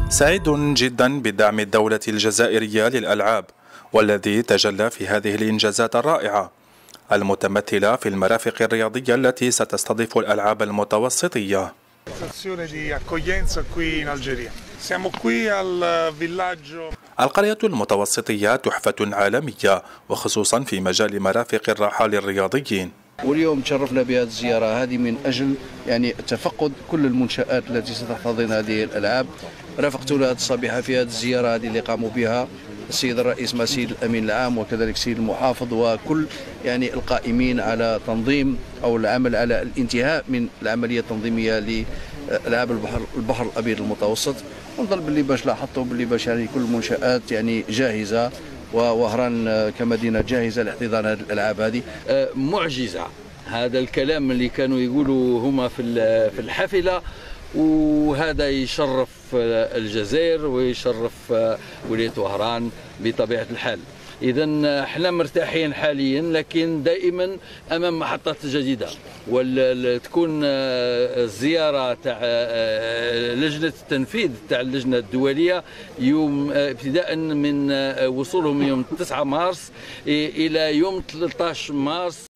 سعيد جدا بدعم الدولة الجزائرية للألعاب، والذي تجلى في هذه الإنجازات الرائعة المتمثلة في المرافق الرياضية التي ستستضيف الألعاب المتوسطية. القرية المتوسطية تحفة عالمية، وخصوصا في مجال مرافق الراحة للرياضيين. واليوم تشرفنا بهذه الزيارة هذه من أجل تفقد كل المنشآت التي ستحتضن هذه الألعاب. رافقت هذه الصبيحة في هذه الزيارة هذه اللي قاموا بها السيد الرئيس مع السيد الأمين العام وكذلك السيد المحافظ وكل القائمين على تنظيم أو العمل على الانتهاء من العملية التنظيمية لألعاب البحر الأبيض المتوسط. ونظن باللي باش لاحظتوا باللي باش كل المنشآت جاهزة، ووهران كمدينة جاهزة لاحتضان هذه الألعاب هذه. معجزة هذا الكلام اللي كانوا يقولوا هما في الحافلة، وهذا يشرف الجزائر ويشرف ولاية وهران بطبيعة الحال. إذا احنا مرتاحين حاليا، لكن دائما أمام محطات جديدة، وتكون الزيارة تاع لجنة التنفيذ تاع اللجنة الدولية يوم ابتداء من وصولهم يوم 9 مارس إلى يوم 13 مارس.